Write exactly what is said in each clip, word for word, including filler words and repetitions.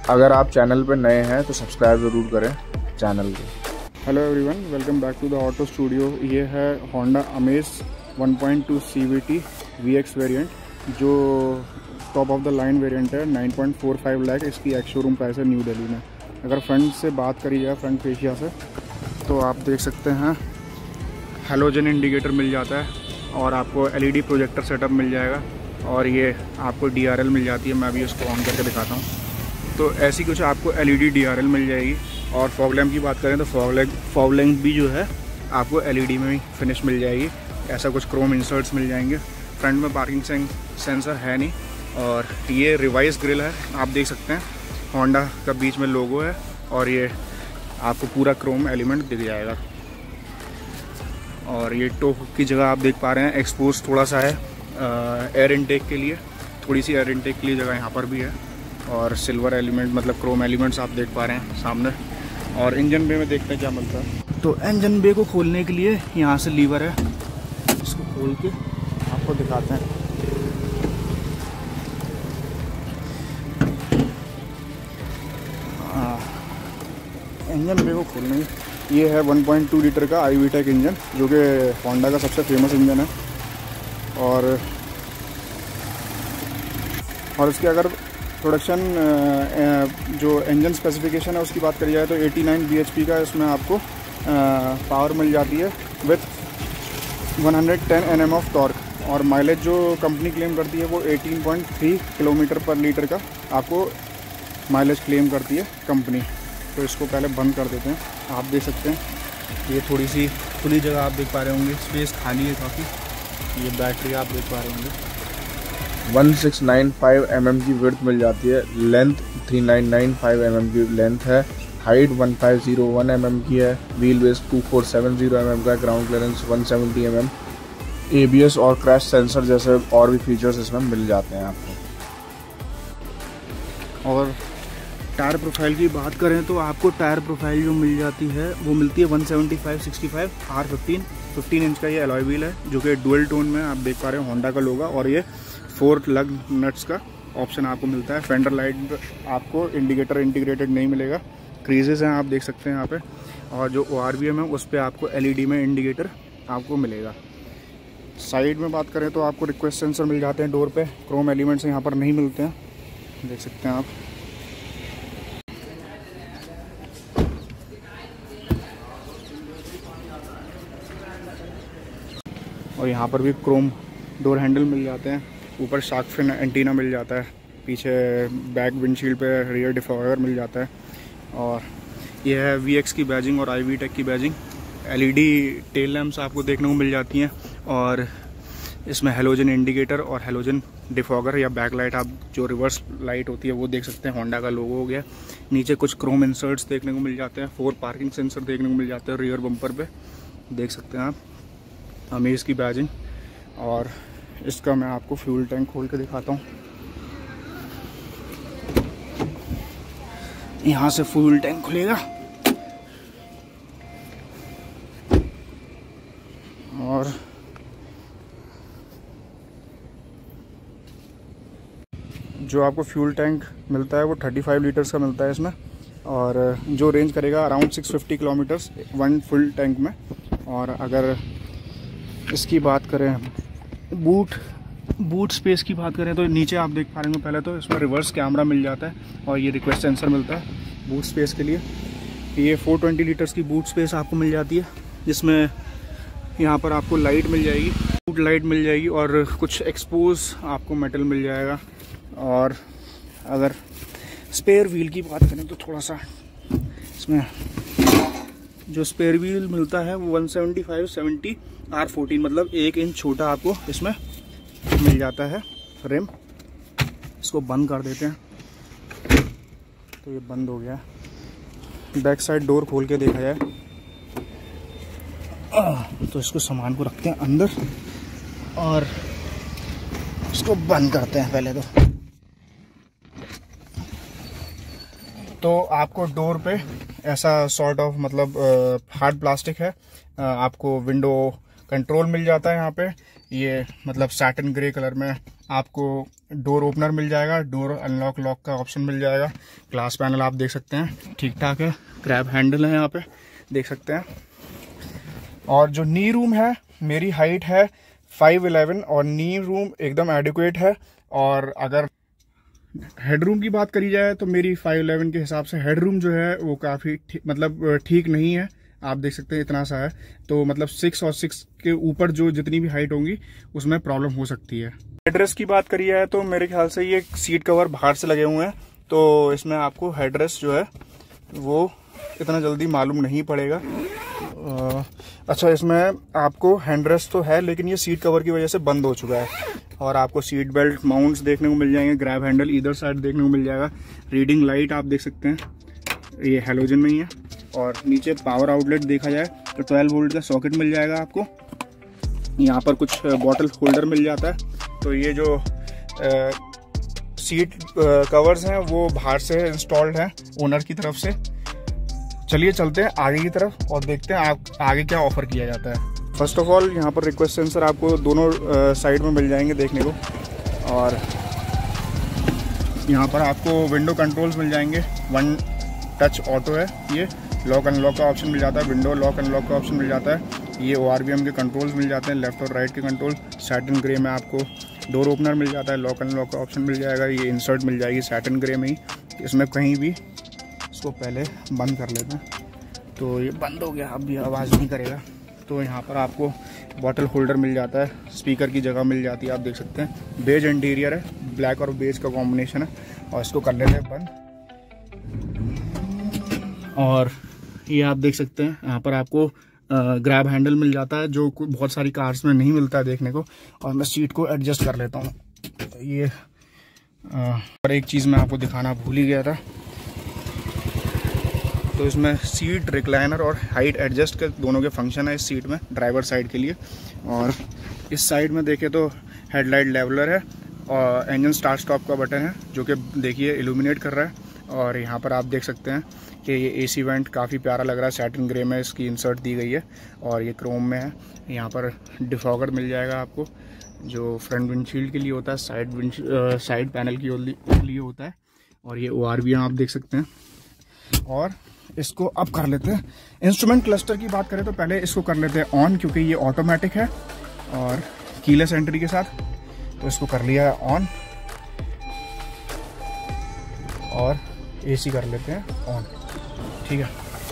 अगर आप चैनल पर नए हैं तो सब्सक्राइब ज़रूर करें चैनल को। Hello everyone, welcome back to the auto studio. ये है Honda Amaze one point two C V T V X variant, जो top of the line variant है। Nine point four five lakh इसकी एक्स शोरूम प्राइस है न्यू दिल्ली में। अगर front से बात करी जाए, फ्रंट फेशिया से, तो आप देख सकते हैं हेलोजन इंडिकेटर मिल जाता है और आपको L E D projector setup मिल जाएगा और ये आपको डी आर एल मिल जाती है। मैं अभी इसको ऑन करके दिखाता हूँ। तो ऐसी कुछ आपको L E D D R L मिल जाएगी। और फॉग लैम्प की बात करें तो फॉग लैम्प फॉग लैम्प भी जो है आपको एल ई डी में ही फिनिश मिल जाएगी। ऐसा कुछ क्रोम इंसर्ट्स मिल जाएंगे। फ्रंट में पार्किंग सेंसर है नहीं और ये रिवाइज ग्रिल है, आप देख सकते हैं। होंडा का बीच में लोगो है और ये आपको पूरा क्रोम एलिमेंट दिख जाएगा। और ये टो की जगह आप देख पा रहे हैं एक्सपोज थोड़ा सा है एयर इनटेक के लिए, थोड़ी सी एयर इनटेक के लिए जगह यहाँ पर भी है। और सिल्वर एलिमेंट मतलब क्रोम एलिमेंट्स आप देख पा रहे हैं सामने। और इंजन बे में देखते हैं क्या मिलता है। तो इंजन बे को खोलने के लिए यहाँ से लीवर है, इसको खोल के आपको दिखाते हैं। इंजन बे को खोलने ये है वन पॉइंट टू लीटर का आई वी टेक इंजन, जो कि होंडा का सबसे फेमस इंजन है। और और इसके अगर प्रोडक्शन जो इंजन स्पेसिफिकेशन है उसकी बात करी जाए तो eighty nine B H P का इसमें आपको पावर मिल जाती है with one hundred ten N M of torque. और माइलेज जो कंपनी क्लेम करती है वो eighteen point three kilometre per litre का आपको माइलेज क्लेम करती है कंपनी। तो इसको पहले बंद कर देते हैं। आप देख सकते हैं ये थोड़ी सी खुली जगह आप देख पा रहे होंगे, स्पेस खाली है काफ़ी। ये बैटरी आप देख पा रहे होंगे। One six nine five M M की विड्थ मिल जाती है। Length three nine nine five M M की लेंथ है। Height one five zero one M M की है। Wheel base two four seven zero M M का। Ground clearance one seventy M M. A B S और crash sensor जैसे और भी features इसमें मिल जाते हैं आपको। और टायर प्रोफाइल की बात करें तो आपको टायर प्रोफाइल जो मिल जाती है वो मिलती है one seventy five sixty five R fifteen fifteen inch का ये अलॉय व्हील है, जो कि डुअल टोन में आप देख पा रहे हो होंडा का लोगो। और ये फोर लग नट्स का ऑप्शन आपको मिलता है। फेंडर लाइट आपको इंडिकेटर इंटीग्रेटेड नहीं मिलेगा। क्रीजेस हैं आप देख सकते हैं यहाँ पे। और जो ओ आर वी एम है उस पर आपको एल ई डी में इंडिकेटर आपको मिलेगा। साइड में बात करें तो आपको रिक्वेस्ट सेंसर मिल जाते हैं डोर पे। क्रोम एलिमेंट्स यहाँ पर नहीं मिलते हैं, देख सकते हैं आप। और यहाँ पर भी क्रोम डोर हैंडल मिल जाते हैं। ऊपर शार्क फिन एंटीना मिल जाता है। पीछे बैक विंडशील्ड पे रियर डिफॉगर मिल जाता है। और यह है वी एक्स की बैजिंग और आई वी टेक की badging. L E D tail lamps आपको देखने को मिल जाती हैं। और इसमें हेलोजन इंडिकेटर और हेलोजन डिफॉगर या बैक लाइट, आप जो रिवर्स लाइट होती है वो देख सकते हैं। होंडा का लोगो हो गया। नीचे कुछ क्रोम इंसर्ट्स देखने को मिल जाते हैं। फोर पार्किंग सेंसर देखने को मिल जाते हैं रियर बम्पर पे, देख सकते हैं आप। अमेज की बैजिंग। और इसका मैं आपको फ्यूल टैंक खोल के दिखाता हूँ। यहाँ से फ्यूल टैंक खुलेगा और जो आपको फ्यूल टैंक मिलता है वो थर्टी फाइव लीटर्स का मिलता है इसमें। और जो रेंज करेगा around six fifty kilometres one full tank में। और अगर इसकी बात करें बूट बूट स्पेस की बात करें तो नीचे आप देख पा रहे हैं पहले तो इसमें रिवर्स कैमरा मिल जाता है और ये रिक्वेस्ट सेंसर मिलता है बूट स्पेस के लिए। ये फोर ट्वेंटी लीटर्स की बूट स्पेस आपको मिल जाती है, जिसमें यहाँ पर आपको लाइट मिल जाएगी, बूट लाइट मिल जाएगी और कुछ एक्सपोज आपको मेटल मिल जाएगा। और अगर स्पेयर व्हील की बात करें तो थोड़ा सा इसमें जो स्पेयर व्हील मिलता है वो one seventy five seventy R fourteen, मतलब एक इंच छोटा आपको इसमें मिल जाता है फ्रेम। इसको बंद कर देते हैं तो ये बंद हो गया। बैक साइड डोर खोल के देखा जाए तो इसको सामान को रखते हैं अंदर और इसको बंद करते हैं पहले तो। तो आपको डोर पे ऐसा सॉर्ट ऑफ मतलब हार्ड प्लास्टिक है। आपको विंडो कंट्रोल मिल जाता है यहाँ पे, ये मतलब सैटिन ग्रे कलर में आपको डोर ओपनर मिल जाएगा, डोर अनलॉक लॉक का ऑप्शन मिल जाएगा। ग्लास पैनल आप देख सकते हैं ठीक ठाक है, क्रैब हैंडल है यहाँ पे देख सकते हैं। और जो नी रूम है, मेरी हाइट है फाइव इलेवन और नी रूम एकदम एडिक्वेट है। और अगर हेडरूम की बात करी जाए तो मेरी फाइव इलेवन के हिसाब से हेडरूम जो है वो काफ़ी मतलब ठीक नहीं है, आप देख सकते हैं इतना सा है। तो मतलब सिक्स और सिक्स के ऊपर जो जितनी भी हाइट होंगी उसमें प्रॉब्लम हो सकती है। हेडरेस्ट की बात करी जाए तो मेरे ख्याल से ये सीट कवर बाहर से लगे हुए हैं, तो इसमें आपको हेडरेस्ट जो है वो इतना जल्दी मालूम नहीं पड़ेगा। आ, अच्छा, इसमें आपको हैंडरेस्ट तो है लेकिन ये सीट कवर की वजह से बंद हो चुका है। और आपको सीट बेल्ट माउंट्स देखने को मिल जाएंगे, ग्रैब हैंडल इधर साइड देखने को मिल जाएगा। रीडिंग लाइट आप देख सकते हैं, ये हेलोजन में ही है। और नीचे पावर आउटलेट देखा जाए तो ट्वेल्व वोल्ट का सॉकेट मिल जाएगा आपको। यहाँ पर कुछ बॉटल होल्डर मिल जाता है। तो ये जो आ, सीट कवर्स हैं वो बाहर से इंस्टॉल्ड हैं ओनर की तरफ से। चलिए चलते हैं आगे की तरफ और देखते हैं आप आगे क्या ऑफर किया जाता है। फर्स्ट ऑफ ऑल यहाँ पर रिक्वेस्ट सेंसर आपको दोनों साइड में मिल जाएंगे देखने को। और यहाँ पर आपको विंडो कंट्रोल्स मिल जाएंगे, वन टच ऑटो है ये। लॉक अनलॉक का ऑप्शन मिल जाता है, विंडो लॉक अनलॉक का ऑप्शन मिल जाता है। ये ओ आर वी एम के कंट्रोल्स मिल जाते हैं, लेफ्ट और राइट के कंट्रोल। सैटिन ग्रे में आपको डोर ओपनर मिल जाता है, लॉक अनलॉक का ऑप्शन मिल जाएगा। ये इंसर्ट मिल जाएगी सैटिन ग्रे में ही, इसमें कहीं भी। इसको पहले बंद कर लेते हैं, तो ये बंद हो गया, अब भी आवाज़ नहीं करेगा। तो यहाँ पर आपको बॉटल होल्डर मिल जाता है, स्पीकर की जगह मिल जाती है, आप देख सकते हैं। बेज इंटीरियर है, ब्लैक और बेज का कॉम्बिनेशन है। और इसको कर लेते हैं बंद। और ये आप देख सकते हैं यहाँ पर आपको ग्रैब हैंडल मिल जाता है, जो बहुत सारी कार्स में नहीं मिलता है देखने को। और मैं सीट को एडजस्ट कर लेता हूँ। ये आ, और एक चीज़ मैं आपको दिखाना भूल ही गया था, तो इसमें सीट रिक्लाइनर और हाइट एडजस्ट के दोनों के फंक्शन है इस सीट में, ड्राइवर साइड के लिए। और इस साइड में देखें तो हेडलाइट लेवलर है और इंजन स्टार्ट स्टॉप का बटन है, जो कि देखिए इल्यूमिनेट कर रहा है। और यहाँ पर आप देख सकते हैं कि ये एसी वेंट काफ़ी प्यारा लग रहा है, सैटिन ग्रे में इसकी इंसर्ट दी गई है और ये क्रोम में है। यहाँ पर डिफॉगर मिल जाएगा आपको, जो फ्रंट विंडशील्ड के लिए होता है, साइड विंड साइड पैनल के लिए होता है। और ये ओ आर वी एम आप देख सकते हैं। और इसको अब कर लेते हैं इंस्ट्रूमेंट क्लस्टर की बात करें तो पहले इसको कर लेते हैं ऑन, क्योंकि ये ऑटोमेटिक है और कीलेस एंट्री के साथ। तो इसको कर लिया है ऑन और एसी कर लेते हैं ऑन, ठीक है।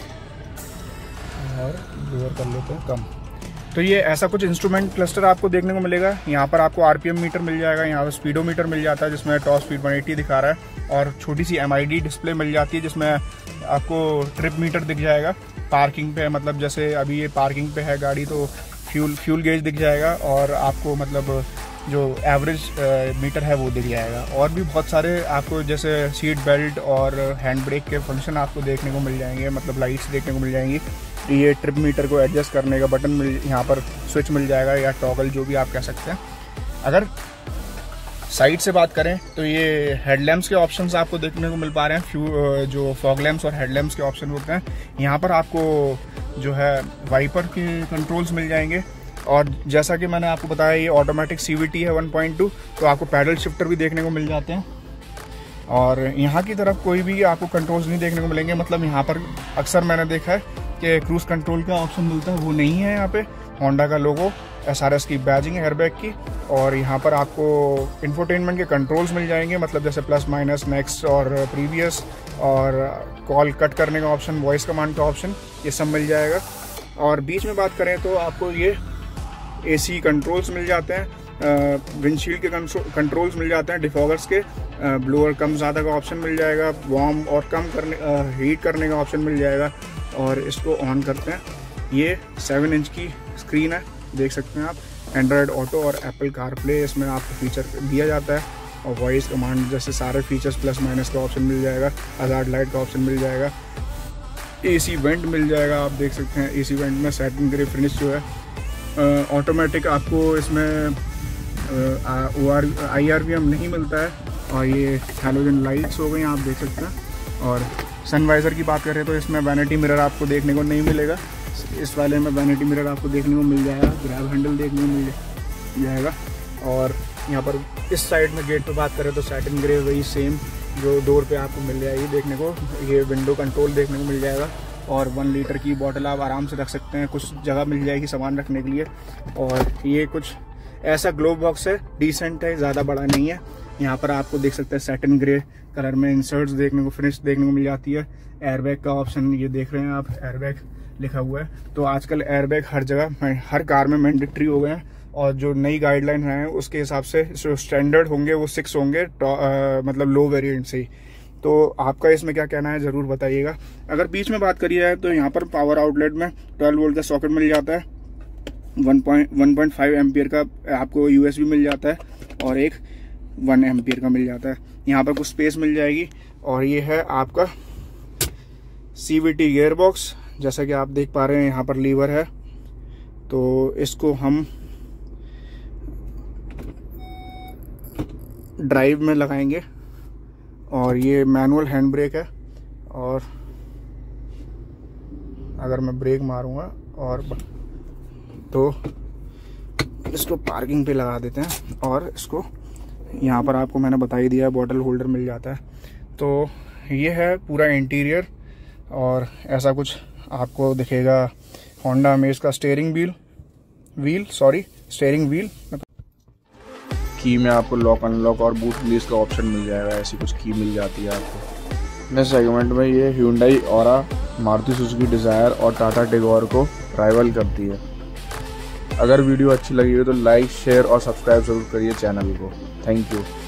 और लोअर कर लेते हैं कम। तो ये ऐसा कुछ इंस्ट्रूमेंट क्लस्टर आपको देखने को मिलेगा। यहाँ पर आपको आरपीएम मीटर मिल जाएगा, यहाँ पर स्पीडोमीटर मिल जाता है जिसमें टॉप स्पीड वन एटी दिखा रहा है। और छोटी सी एम आई डी डिस्प्ले मिल जाती है जिसमें आपको ट्रिप मीटर दिख जाएगा। पार्किंग पे मतलब जैसे अभी ये पार्किंग पे है गाड़ी तो फ्यूल फ्यूल गेज दिख जाएगा और आपको मतलब जो एवरेज मीटर है वो दिख जाएगा। और भी बहुत सारे आपको जैसे सीट बेल्ट और हैंड ब्रेक के फंक्शन आपको देखने को मिल जाएंगे, मतलब लाइट्स देखने को मिल जाएंगी। ये ट्रिप मीटर को एडजस्ट करने का बटन मिल, यहाँ पर स्विच मिल जाएगा या टॉगल जो भी आप कह सकते हैं। अगर साइड से बात करें तो ये हेडलैम्प्स के ऑप्शंस आपको देखने को मिल पा रहे हैं। फ्यू जो फॉग लैम्प्स और हेडलैम्प्स के ऑप्शन होते हैं। यहाँ पर आपको जो है वाइपर के कंट्रोल्स मिल जाएंगे। और जैसा कि मैंने आपको बताया ये ऑटोमेटिक सीवीटी है वन पॉइंट टू, तो आपको पैडल शिफ्टर भी देखने को मिल जाते हैं। और यहाँ की तरफ कोई भी आपको कंट्रोल्स नहीं देखने को मिलेंगे, मतलब यहाँ पर अक्सर मैंने देखा है कि क्रूज कंट्रोल का ऑप्शन मिलता है, वो नहीं है यहाँ पे। होंडा का लोगो, एसआरएस की बैजिंग है एयरबैग की। और यहाँ पर आपको इंफोटेनमेंट के कंट्रोल्स मिल जाएंगे, मतलब जैसे प्लस माइनस नेक्स्ट और प्रीवियस, और कॉल कट करने का ऑप्शन, वॉइस कमांड का ऑप्शन, ये सब मिल जाएगा। और बीच में बात करें तो आपको ये एसी कंट्रोल्स मिल जाते हैं, विंडशील्ड के कंट्रोल्स मिल जाते हैं, डिफॉगर्स के, ब्लोअर कम ज़्यादा का ऑप्शन मिल जाएगा, वार्म और कम करने हीट करने का ऑप्शन मिल जाएगा। और इसको ऑन करते हैं, ये सेवन इंच की स्क्रीन है, देख सकते हैं आप। एंड्रॉयड ऑटो और एप्पल कारप्ले इसमें आपको फीचर दिया जाता है। और वॉइस कमांड जैसे सारे फीचर्स, प्लस माइनस का ऑप्शन मिल जाएगा, हज़ार्ड लाइट का ऑप्शन मिल जाएगा, एसी वेंट मिल जाएगा, आप देख सकते हैं। एसी वेंट में सैटिन ग्रे फिनिश जो है, ऑटोमेटिक आपको इसमें O R I R V M नहीं मिलता है। और ये हैलोजन लाइट्स हो गई, आप देख सकते हैं। और सनवाइज़र की बात करें तो इसमें वैनिटी मिरर आपको देखने को नहीं मिलेगा। इस वाले में वैनिटी मिरर आपको देखने को मिल जाएगा, ग्रैब हैंडल देखने को मिल जाएगा। और यहाँ पर इस साइड में गेट पे बात करें तो सैटिन ग्रे वही सेम जो डोर पे आपको मिल जाएगी देखने को। ये विंडो कंट्रोल देखने को मिल जाएगा और वन लीटर की बॉटल आप आराम से रख सकते हैं, कुछ जगह मिल जाएगी सामान रखने के लिए। और ये कुछ ऐसा ग्लोब बॉक्स है, डिसेंट है, ज़्यादा बड़ा नहीं है। यहाँ पर आपको देख सकते हैं सैटिन ग्रे कलर में इंसर्ट्स देखने को, फिनिश देखने को मिल जाती है। एयरबैग का ऑप्शन ये देख रहे हैं आप, एयरबैग लिखा हुआ है। तो आजकल एयरबैग हर जगह हर कार में मैंडेटरी हो गए हैं और जो नई गाइडलाइन है उसके हिसाब से जो स्टैंडर्ड होंगे वो सिक्स होंगे, आ, मतलब लो वेरिएंट से ही। तो आपका इसमें क्या कहना है ज़रूर बताइएगा। अगर बीच में बात करिए तो यहाँ पर पावर आउटलेट में ट्वेल्व वोल्ट का सॉकेट मिल जाता है, one point one point five ampere का आपको यूएसबी मिल जाता है और एक वन एम्पियर का मिल जाता है। यहाँ पर कुछ स्पेस मिल जाएगी। और ये है आपका सीवीटी गियर बॉक्स, जैसा कि आप देख पा रहे हैं यहाँ पर लीवर है, तो इसको हम ड्राइव में लगाएंगे। और ये मैनुअल हैंड ब्रेक है और अगर मैं ब्रेक मारूंगा और तो इसको पार्किंग पे लगा देते हैं। और इसको यहाँ पर आपको मैंने बता ही दिया बॉटल होल्डर मिल जाता है। तो ये है पूरा इंटीरियर और ऐसा कुछ आपको दिखेगा होंडा अमेज का steering wheel wheel sorry steering wheel की में आपको लॉक अनलॉक और बूट रिलीज का ऑप्शन मिल जाएगा, ऐसी कुछ की मिल जाती है आपको। नेक्स्ट सेगमेंट में ये Hyundai Aura, Maruti Suzuki Dzire और टाटा टिगोर को राइवल करती है। अगर वीडियो अच्छी लगी हो तो लाइक, शेयर और सब्सक्राइब जरूर करिए चैनल को। Thank you.